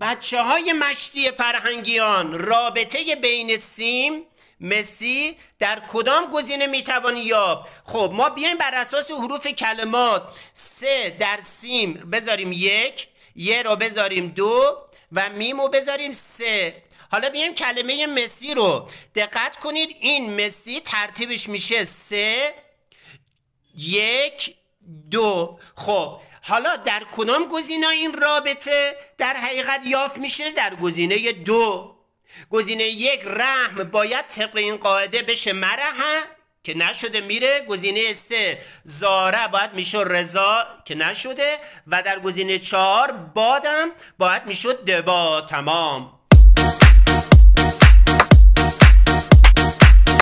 بچه های مشتی فرهنگیان، رابطه بین سیم مسی در کدام گزینه میتوان یافت؟ خب ما بیایم بر اساس حروف کلمات 3 در سیم بذاریم 1، یه رو بذاریم 2 و میم رو بذاریم 3. حالا بیایم کلمه مسی رو دقت کنید، این مسی ترتیبش میشه 3 1 2. خب حالا در کدام گزینه این رابطه در حقیقت یافت میشه؟ در گزینه 2. گزینه 1 رحم باید طبق این قاعده بشه مرحه که نشده میره. گزینه 3 زاره باید میشه رضا که نشده، و در گزینه 4 بادم باید میشد دبا. تمام.